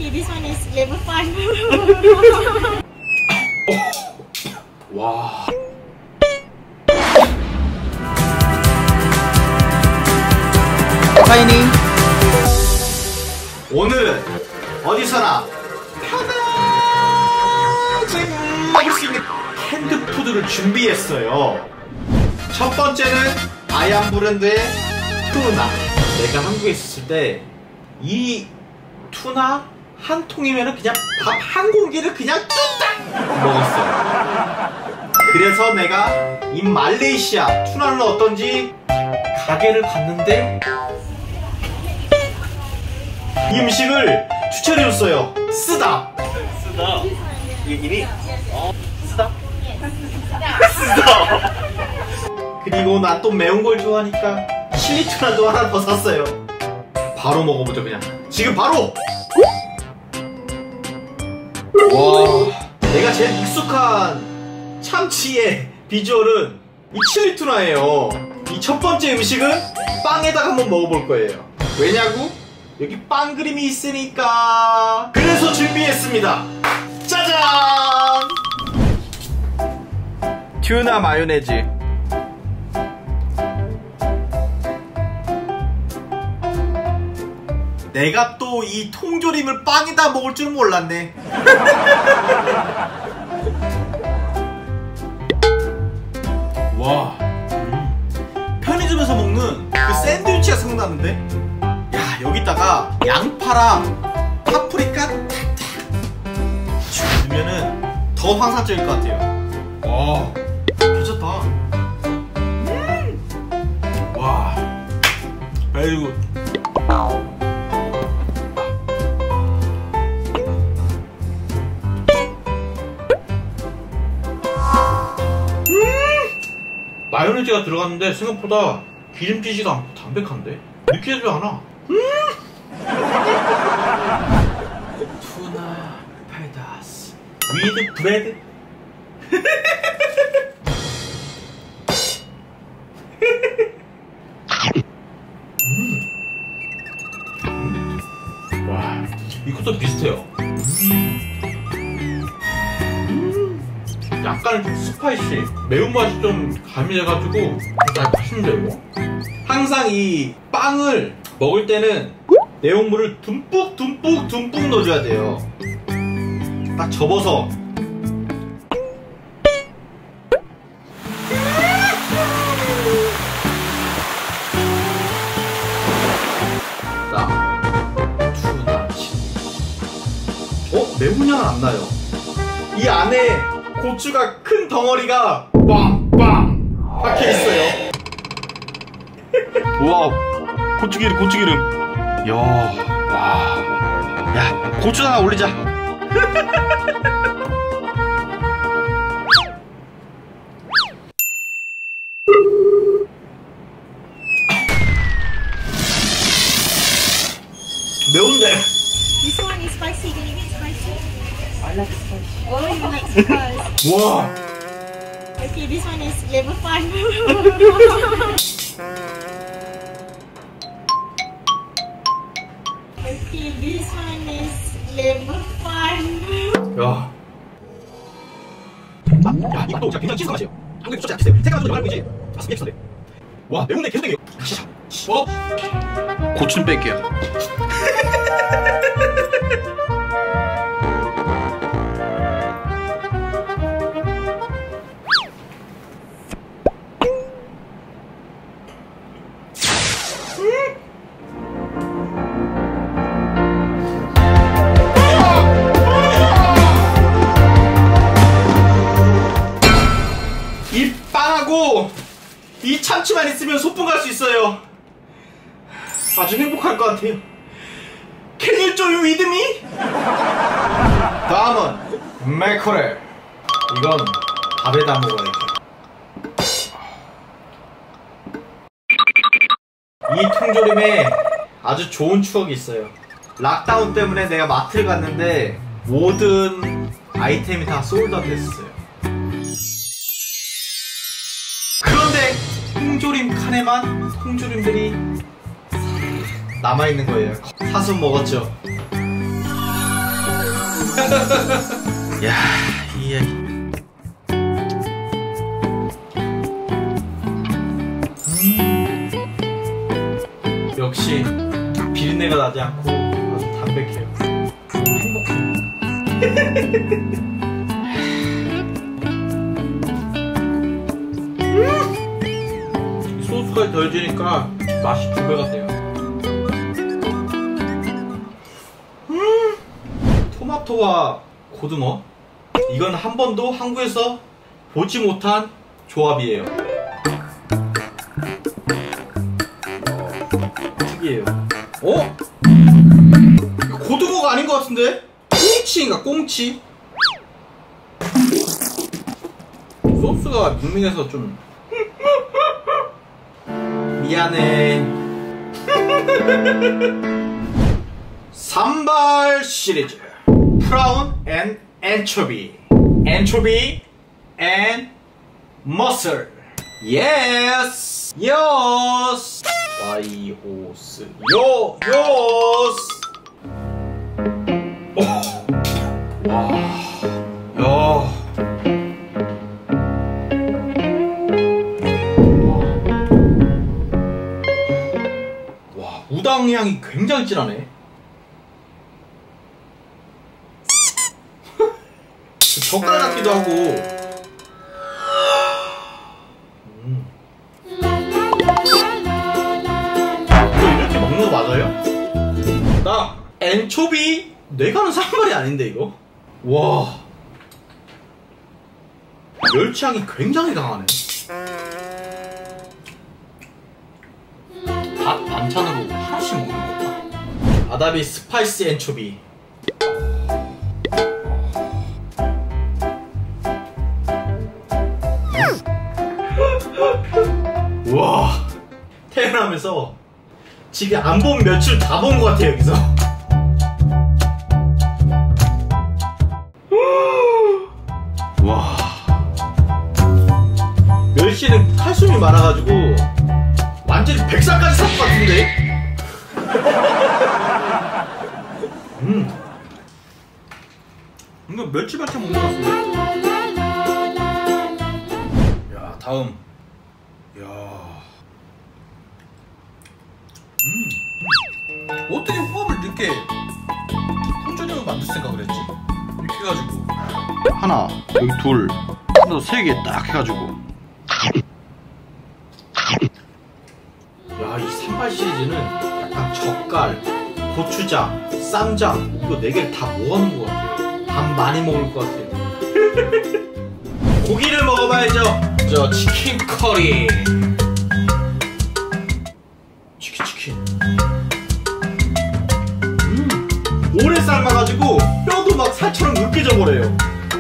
Okay, this one is level 5. 와. 파이닝. 오늘은 어디서나 편하게 먹을 수 있는 캔드푸드를 준비했어요. 첫 번째는 아얀 브랜드의 투나. 내가 한국에 있었을 때 이 투나 한 통이면 그냥 밥 한 공기를 그냥 뚝딱 먹었어요. 그래서 내가 이 말레이시아 투나는 어떤지 가게를 갔는데 이 음식을 추천해줬어요. 쓰다. 이게 쓰다. 그리고 나 또 매운 걸 좋아하니까 칠리 투나도 하나 더 샀어요. 바로 먹어보죠. 그냥 지금 바로. 와, 내가 제일 익숙한 참치의 비주얼은 이 칠리 투나예요. 이 첫 번째 음식은 빵에다가 한번 먹어볼 거예요. 왜냐고? 여기 빵 그림이 있으니까. 그래서 준비했습니다. 짜잔! 튜나 마요네즈. 내가 또 이 통조림을 빵에다 먹을 줄 몰랐네. 와, 편의점에서 먹는 그 샌드위치가 생각나는데? 야, 여기다가 양파랑 파프리카 탁탁 주면은 더 환상적일 것 같아요. 와, 괜찮다. 와, 베리 굿. 마요네즈가 들어갔는데 생각보다 기름지지가 않고 담백한데? 느끼하지도 않아. 투나 페다스 위드 브레드. 와, 이것도 비슷해요. 약간 좀 스파이시, 매운맛이 좀 가미돼가지고 맛있는데 이거? 항상 이 빵을 먹을 때는 내용물을 듬뿍 넣어줘야 돼요. 딱 접어서. 자, 투나 칩. 매운 향은 안 나요. 이 안에 고추가 큰 덩어리가 빵빵 박혀 있어요. 우와, 고추기름. 야, 와, 야, 고추 하나 올리자. 매운데. This one is spicy. Can you get spicy? I like spicy. Oh, you like spicy. 와. Okay, this one is level 5. Okay, this one is level 5. 야. 야, 이것도 진짜 굉장히 친숙한 맛이에요. 한국에 소스 약했어요. 색깔은 좀 말고 이제 맛은 비슷한데. 와, 매운데 계속 땡겨요. 고추는 뺄게요. 이 빵하고 이 참치만 있으면 소풍 갈 수 있어요. 아주 행복할 것 같아요. Can you join with me? 다음은 매커렐. 이건 밥에다 먹어야죠. 이 통조림에 아주 좋은 추억이 있어요. 락다운 때문에 내가 마트를 갔는데 모든 아이템이 다 솔드아웃 됐어요. 그런데 통조림 칸에만 통조림들이 남아있는 거예요. 사서 먹었죠. 야, 이 역시 비린내가 나지 않고 아주 담백해요. 행복해요. 소스가 덜지니까 맛이 2배가 돼요. 토마토와 고등어, 이건 한 번도 한국에서 보지 못한 조합이에요. 특이해요. 어? 이거 고등어가 아닌 것 같은데? 꽁치인가 꽁치? 소스가 밍밍해서 좀 미안해. 산발 시리즈 프라운 앤 엔초비, 엔초비 앤 머슬. 예스 요스 와이오스 요 요스. 와, 야. 우당 향이 굉장히 진하네. 젓갈 같기도 하고. 이거 이렇게 먹는 거 맞아요? 나 엔초비 내가 하는 산발이 아닌데 이거? 와, 멸치향이 굉장히 강하네. 밥 반찬으로 하나씩 먹는 거다. 아다비 스파이시 엔초비. 우와, 태어나면서 지금 안 본 며칠 다 본 것 같아 여기서. 와, 멸치는 칼슘이 많아가지고 완전히 백살까지 살 것 같은데? 이거 멸치 반찬 먹는 것 같은데? 야, 다음. 야. 어떻게 호합을 이렇게 혼전형을 만들 생각을 했지? 이렇게 해가지고. 하나, 여기 둘, 하나, 3개 딱 해가지고. 야, 이 산발 시리즈는 약간 젓갈, 고추장, 쌈장 이거 4개를 다 모아놓은 것 같아요. 밥 많이 먹을 것 같아요. 고기를 먹어봐야죠. 저 치킨 커리. 치킨. 오래 삶아가지고 뼈도 막 살처럼 으깨져 버려요.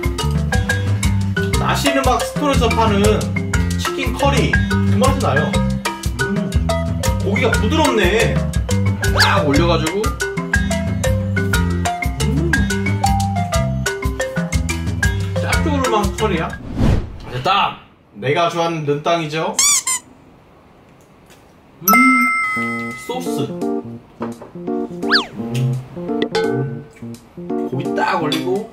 나시는 막 스토어에서 파는 치킨 커리 그 맛이 나요. 고기가 부드럽네. 딱 올려가지고. 짭조름한 커리야. 됐다. 내가 좋아하는 른땅이죠. 소스. 고기 딱 올리고.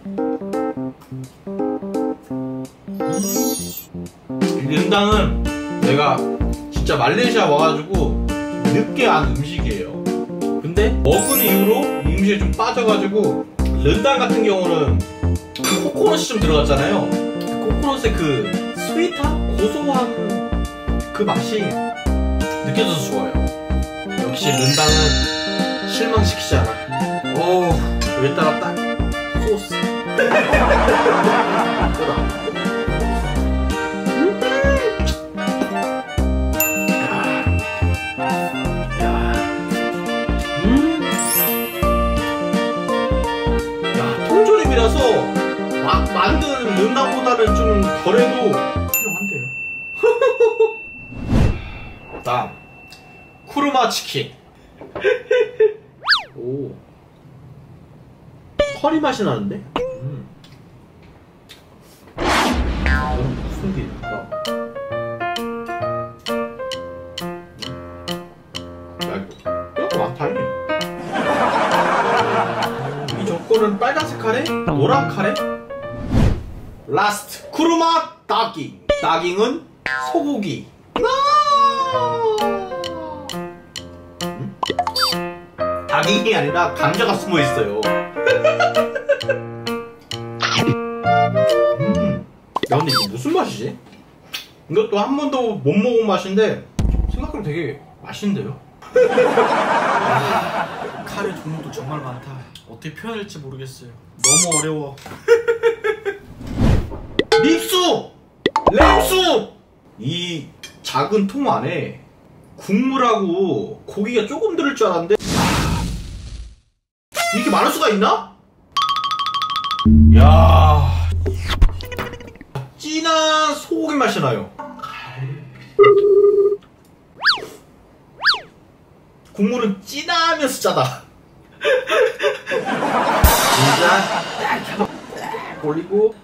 이 른땅은 내가 진짜 말레이시아 와가지고 늦게 안 음식이에요. 근데 먹은 이후로 이 음식에 좀 빠져가지고, 른땅 같은 경우는 코코넛이 좀 들어갔잖아요. 코코넛의 그 스윗한 고소한 그 맛이 느껴져서 좋아요. 역시 른땅은 실망시키지 않아. 오, 여기다가 딱 소스. 통조림이라서 막 만든 른땅보다는 좀 덜해도 훌륭한데요. 다음 쿠르마 치킨. 오, 커리 맛이 나는데? 무슨 게 있을까? 야, 이거 뼈가 많다. 이 젓갈 이거는 빨간색 카레? 노란 카레? 라스트 쿠르마 다깅. 다깅은 소고기. 다깅이 아니라 감자가 숨어 있어요. 야, 근데 이거 무슨 맛이지? 이것도 한 번도 못 먹은 맛인데 생각해보면 되게 맛있는데요? 카레 종류도 정말 많다. 어떻게 표현할지 모르겠어요. 너무 어려워. 립수! 램수! 이 작은 통 안에 국물하고 고기가 조금 들을 줄 알았는데 이렇게 많을 수가 있나? 야, 진한 소고기 맛이 나요. 국물은 진하면서 짜다. 진짜 딱 올리고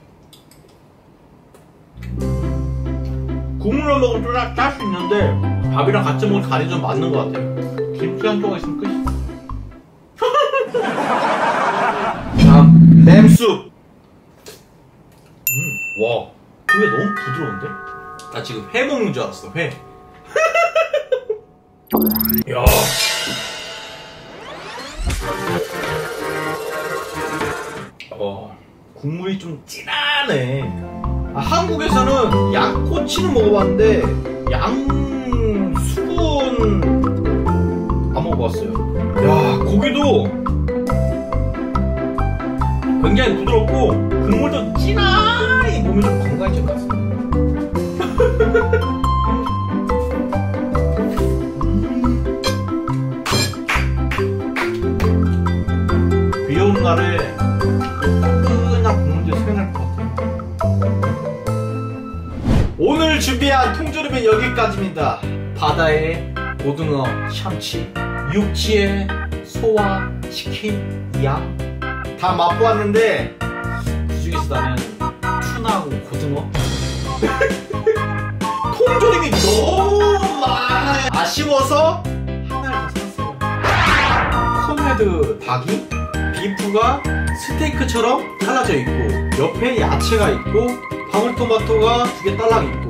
국물을 먹으면 좀 짤 수 있는데 밥이랑 같이 먹으면 간이 좀 맞는 것 같아요. 김치 한 조각 있으면 끝이야. 다음 램숲. 와, 그게 너무 부드러운데? 나 지금 회 먹는 줄 알았어. 회. 야. 국물이 좀 진하네. 한국에서는 양꼬치는 먹어봤는데 양수분 안 먹어봤어요. 야, 고기도 굉장히 부드럽고 국물도 진하니 몸이 좀 건강해질 것 같습니다. 비 오는 날에 따끈한 국물이 생각날 것 같아요. 오늘 준비한 통조림은 여기까지입니다. 바다의 고등어, 참치, 육지의 소와 치킨, 양 다 맛보았는데 그 중에서 나는 투나하고 고등어 통조림이 너무 많아요. 아쉬워서 하나를 더 샀어요. 콘헤드 닭이 비프가 스테이크처럼 잘라져 있고 옆에 야채가 있고 방울토마토가 2개 딸랑 있고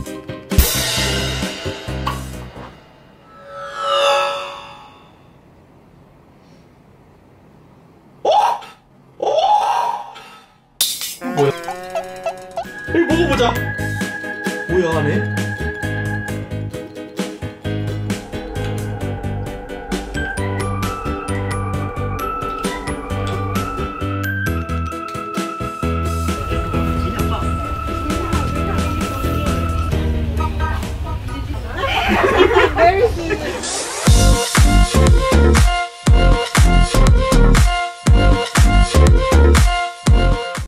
뭐야? 이거 먹어보자. 뭐야 안에?